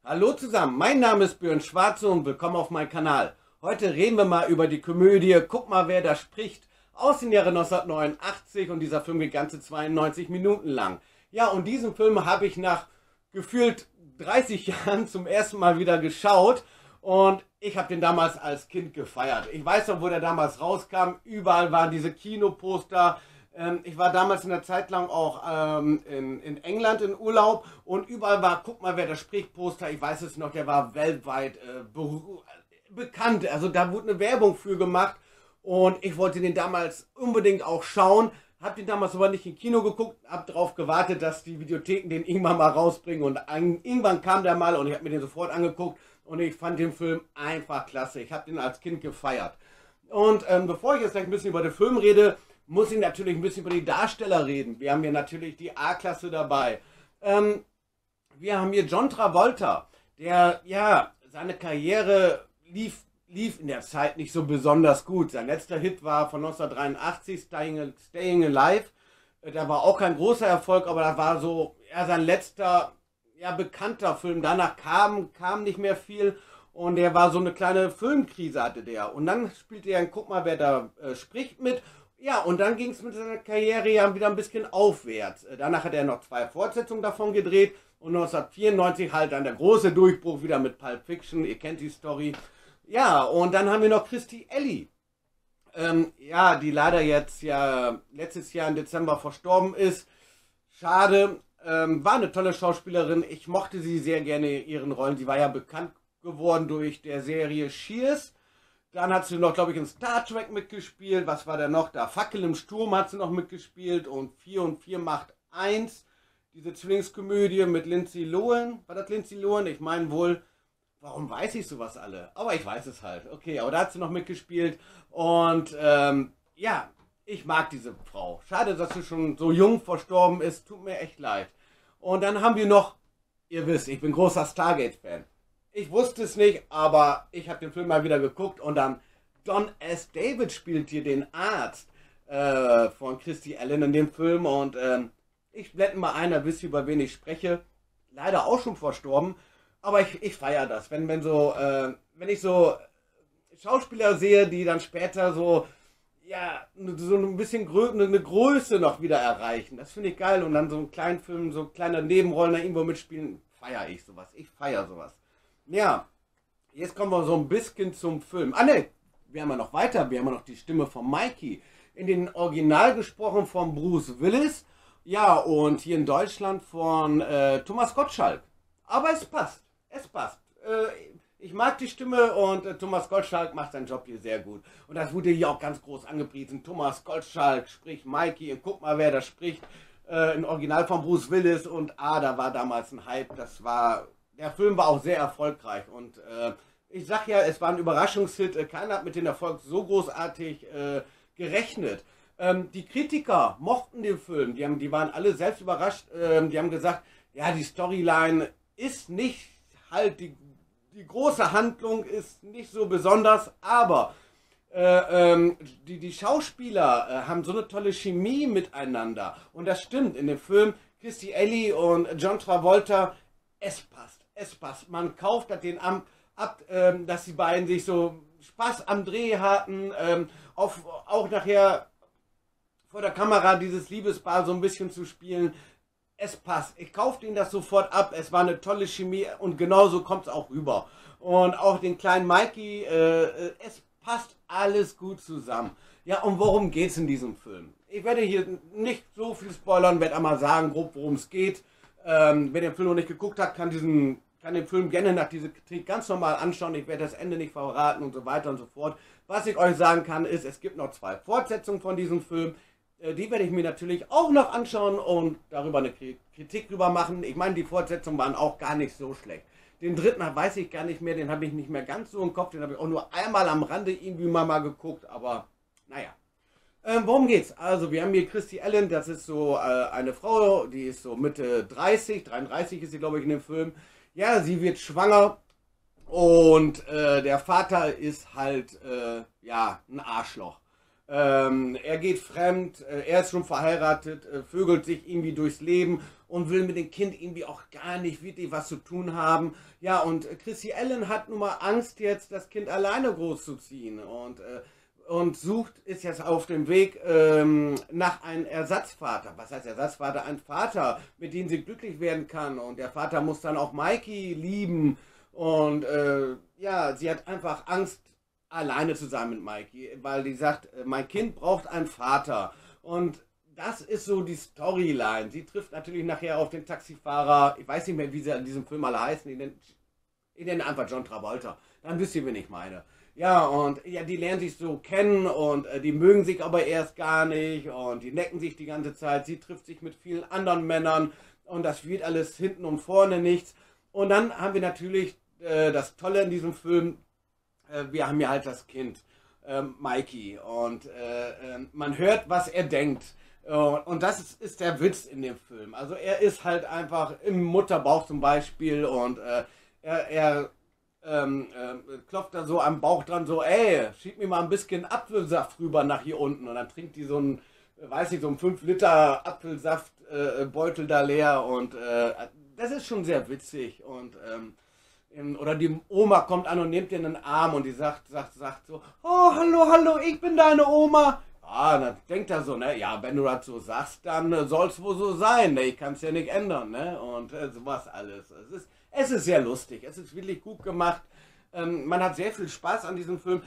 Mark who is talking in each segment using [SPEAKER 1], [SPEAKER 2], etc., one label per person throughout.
[SPEAKER 1] Hallo zusammen, mein Name ist Björn Schwarze und willkommen auf meinem Kanal. Heute reden wir mal über die Komödie Guck mal, wer da spricht aus dem Jahre 1989 und dieser Film geht ganze 92 Minuten lang. Ja, und diesen Film habe ich nach gefühlt 30 Jahren zum ersten Mal wieder geschaut und ich habe den damals als Kind gefeiert. Ich weiß noch, wo der damals rauskam, überall waren diese Kinoposter. Ich war damals in der Zeit lang auch in England in Urlaub und überall war, guck mal, wer da spricht, Poster. Ich weiß es noch, der war weltweit bekannt. Also da wurde eine Werbung für gemacht und ich wollte den damals unbedingt auch schauen. Hab den damals aber nicht im Kino geguckt, hab darauf gewartet, dass die Videotheken den irgendwann mal rausbringen und irgendwann kam der mal und ich habe mir den sofort angeguckt und ich fand den Film einfach klasse. Ich habe den als Kind gefeiert. Und bevor ich jetzt gleich ein bisschen über den Film rede, muss ich natürlich ein bisschen über die Darsteller reden. Wir haben hier natürlich die A-Klasse dabei. Wir haben hier John Travolta, der, ja, seine Karriere lief in der Zeit nicht so besonders gut. Sein letzter Hit war von 1983, Staying Alive. Der war auch kein großer Erfolg, aber das war so, ja, sein letzter, ja, bekannter Film. Danach kam nicht mehr viel. Und der war so eine kleine Filmkrise hatte der. Und dann spielte er in Guck mal, wer da spricht mit. Ja, und dann ging es mit seiner Karriere ja wieder ein bisschen aufwärts. Danach hat er noch 2 Fortsetzungen davon gedreht und 1994 halt dann der große Durchbruch wieder mit Pulp Fiction, ihr kennt die Story. Ja, und dann haben wir noch Kirstie Alley, ja, die leider jetzt ja letztes Jahr im Dezember verstorben ist. Schade, war eine tolle Schauspielerin, ich mochte sie sehr gerne in ihren Rollen. Sie war ja bekannt geworden durch der Serie Cheers. Dann hat sie noch, glaube ich, in Star Trek mitgespielt. Was war da noch? Da Fackel im Sturm hat sie noch mitgespielt. Und 4 und 4 macht 1. Diese Zwillingskomödie mit Lindsay Lohan. War das Lindsay Lohan? Ich meine wohl, warum weiß ich sowas alle? Aber ich weiß es halt. Okay, aber da hat sie noch mitgespielt. Und ja, ich mag diese Frau. Schade, dass sie schon so jung verstorben ist. Tut mir echt leid. Und dann haben wir noch, ihr wisst, ich bin großer Stargate-Fan. Ich wusste es nicht, aber ich habe den Film mal wieder geguckt und dann Don S. David spielt hier den Arzt von Kirstie Alley in dem Film und ich blende mal ein, da wisst ihr, über wen ich spreche. Leider auch schon verstorben, aber ich feiere das, wenn ich so Schauspieler sehe, die dann später so, ja, so ein bisschen eine Größe noch wieder erreichen. Das finde ich geil und dann so einen kleinen Film, so kleine Nebenrollen da irgendwo mitspielen, feiere ich sowas. Ich feiere sowas. Ja, jetzt kommen wir so ein bisschen zum Film. Ah ne, wir haben ja noch weiter, wir haben ja noch die Stimme von Mikey. In den Original gesprochen von Bruce Willis. Ja, und hier in Deutschland von Thomas Gottschalk. Aber es passt, es passt. Ich mag die Stimme und Thomas Gottschalk macht seinen Job hier sehr gut. Und das wurde hier auch ganz groß angepriesen. Thomas Gottschalk spricht Mikey und guck mal, wer da spricht. Im Original von Bruce Willis und da war damals ein Hype, der Film war auch sehr erfolgreich und ich sag ja, es war ein Überraschungshit, keiner hat mit dem Erfolg so großartig gerechnet. Die Kritiker mochten den Film, die waren alle selbst überrascht, die haben gesagt, ja, die Storyline ist nicht halt, die große Handlung ist nicht so besonders, aber die Schauspieler haben so eine tolle Chemie miteinander und das stimmt in dem Film. Kirstie Alley und John Travolta, es passt. Man kauft das den ab, dass die beiden sich so Spaß am Dreh hatten, auch nachher vor der Kamera dieses Liebespaar so ein bisschen zu spielen. Es passt. Ich kaufe denen das sofort ab. Es war eine tolle Chemie und genauso kommt es auch rüber. Und auch den kleinen Mikey, es passt alles gut zusammen. Ja, und worum geht es in diesem Film? Ich werde hier nicht so viel spoilern, werde einmal sagen, grob worum es geht. Wer den Film noch nicht geguckt hat, kann den Film gerne nach dieser Kritik ganz normal anschauen. Ich werde das Ende nicht verraten und so weiter und so fort. Was ich euch sagen kann, ist, es gibt noch 2 Fortsetzungen von diesem Film. Die werde ich mir natürlich auch noch anschauen und darüber eine Kritik drüber machen. Ich meine, die Fortsetzungen waren auch gar nicht so schlecht. Den dritten weiß ich gar nicht mehr, den habe ich nicht mehr ganz so im Kopf. Den habe ich auch nur einmal am Rande irgendwie mal geguckt, aber naja. Worum geht's? Also wir haben hier Kirstie Alley, das ist so eine Frau, die ist so Mitte 30, 33 ist sie glaube ich in dem Film. Ja, sie wird schwanger und der Vater ist halt, ja, ein Arschloch. Er geht fremd, er ist schon verheiratet, vögelt sich irgendwie durchs Leben und will mit dem Kind irgendwie auch gar nicht wirklich was zu tun haben. Ja, und Chrissy Allen hat nun mal Angst jetzt, das Kind alleine großzuziehen und ist jetzt auf dem Weg nach einem Ersatzvater. Was heißt Ersatzvater? Ein Vater, mit dem sie glücklich werden kann. Und der Vater muss dann auch Mikey lieben. Und ja, sie hat einfach Angst, alleine zu sein mit Mikey, weil die sagt, mein Kind braucht einen Vater. Und das ist so die Storyline. Sie trifft natürlich nachher auf den Taxifahrer. Ich weiß nicht mehr, wie sie in diesem Film alle heißen. Ich nenne einfach John Travolta. Dann wisst ihr, wen ich meine. Ja, und ja, die lernen sich so kennen und die mögen sich aber erst gar nicht und die necken sich die ganze Zeit. Sie trifft sich mit vielen anderen Männern und das wird alles hinten und vorne nichts. Und dann haben wir natürlich das Tolle in diesem Film, wir haben ja halt das Kind, Mikey, und man hört, was er denkt. Und das ist der Witz in dem Film. Also er ist halt einfach im Mutterbauch zum Beispiel und er klopft da so am Bauch dran, so, ey, schieb mir mal ein bisschen Apfelsaft rüber nach hier unten. Und dann trinkt die so ein, weiß nicht, so ein 5 Liter Apfelsaftbeutel da leer. Und das ist schon sehr witzig. Und oder die Oma kommt an und nimmt ihr einen Arm und die sagt so, oh, hallo, ich bin deine Oma. Ah, dann denkt er so, ne, ja, wenn du das so sagst, dann soll es wohl so sein, ne, ich kann es ja nicht ändern, ne, und sowas alles. Es ist sehr lustig, es ist wirklich gut gemacht, man hat sehr viel Spaß an diesem Film.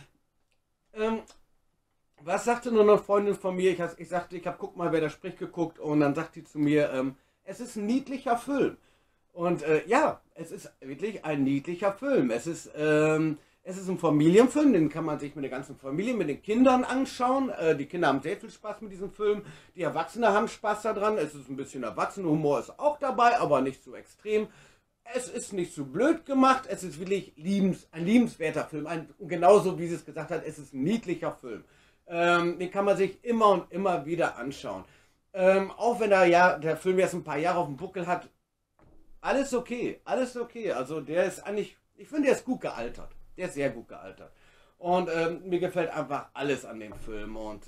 [SPEAKER 1] Was sagte nur eine Freundin von mir, ich sagte, ich habe Guck mal, wer da spricht geguckt und dann sagt die zu mir, es ist ein niedlicher Film. Und ja, es ist wirklich ein niedlicher Film. Es ist ein Familienfilm, den kann man sich mit der ganzen Familie, mit den Kindern anschauen. Die Kinder haben sehr viel Spaß mit diesem Film. Die Erwachsenen haben Spaß daran. Es ist ein bisschen Erwachsenenhumor, ist auch dabei, aber nicht so extrem. Es ist nicht so blöd gemacht. Es ist wirklich ein liebenswerter Film. Genauso wie sie es gesagt hat, es ist ein niedlicher Film. Den kann man sich immer und immer wieder anschauen. Auch wenn der Film jetzt ein paar Jahre auf dem Buckel hat, alles okay, alles okay. Also der ist eigentlich, ich finde, der ist gut gealtert. Der ist sehr gut gealtert. Und mir gefällt einfach alles an dem Film. Und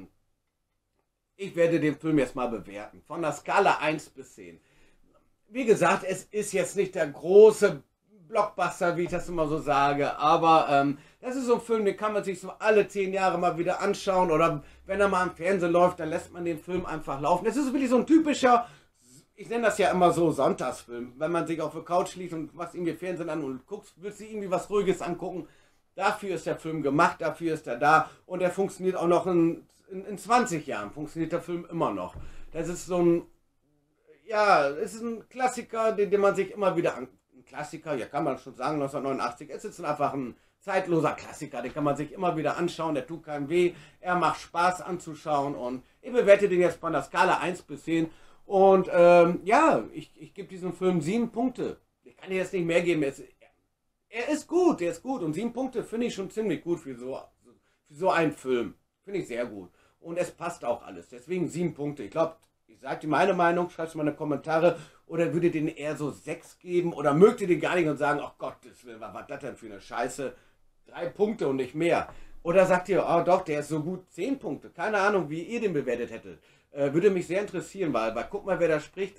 [SPEAKER 1] ich werde den Film jetzt mal bewerten. Von der Skala 1 bis 10. Wie gesagt, es ist jetzt nicht der große Blockbuster, wie ich das immer so sage. Aber das ist so ein Film, den kann man sich so alle 10 Jahre mal wieder anschauen. Oder wenn er mal im Fernsehen läuft, dann lässt man den Film einfach laufen. Das ist wirklich so ein typischer, ich nenne das ja immer so Sonntagsfilm. Wenn man sich auf der Couch liegt und machst irgendwie Fernsehen an und guckst, willst du irgendwie was Ruhiges angucken. Dafür ist der Film gemacht, dafür ist er da. Und er funktioniert auch noch in 20 Jahren. Funktioniert der Film immer noch. Das ist so ein, ja, es ist ein Klassiker, den man sich immer wieder an. Ein Klassiker, ja, kann man schon sagen, 1989. Es ist einfach ein zeitloser Klassiker, den kann man sich immer wieder anschauen. Der tut keinem weh. Er macht Spaß anzuschauen. Und ich bewerte den jetzt von der Skala 1 bis 10. Und ja, ich gebe diesem Film 7 Punkte. Ich kann dir jetzt nicht mehr geben. Er ist gut, Und 7 Punkte finde ich schon ziemlich gut für so einen Film. Finde ich sehr gut. Und es passt auch alles. Deswegen 7 Punkte. Ich glaube, ich sage dir meine Meinung, schreibt es mal in die Kommentare. Oder würdet ihr den eher so 6 geben? Oder mögt ihr den gar nicht und sagen, ach Gott, was war das denn für eine Scheiße? 3 Punkte und nicht mehr. Oder sagt ihr, oh doch, der ist so gut, 10 Punkte. Keine Ahnung, wie ihr den bewertet hättet. Würde mich sehr interessieren, weil guck mal, wer da spricht,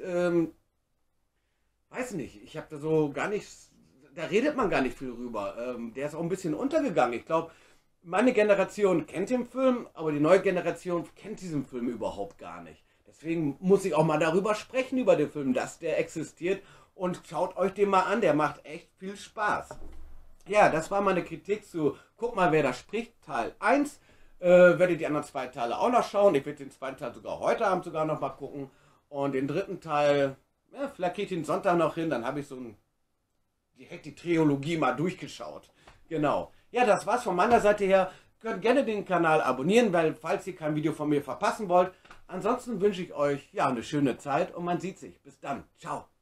[SPEAKER 1] weiß nicht, ich habe da so gar nicht, da redet man gar nicht viel rüber. Der ist auch ein bisschen untergegangen. Ich glaube, meine Generation kennt den Film, aber die neue Generation kennt diesen Film überhaupt gar nicht. Deswegen muss ich auch mal darüber sprechen, über den Film, dass der existiert. Und schaut euch den mal an, der macht echt viel Spaß. Ja, das war meine Kritik zu Guck mal, wer da spricht, Teil 1. Werde die anderen 2 Teile auch noch schauen. Ich werde den 2. Teil sogar heute Abend sogar noch mal gucken. Und den 3. Teil, ja, vielleicht geht den Sonntag noch hin, dann habe ich direkt die Trilogie mal durchgeschaut. Genau. Ja, das war's von meiner Seite her. Könnt gerne den Kanal abonnieren, weil falls ihr kein Video von mir verpassen wollt. Ansonsten wünsche ich euch ja eine schöne Zeit und man sieht sich. Bis dann. Ciao.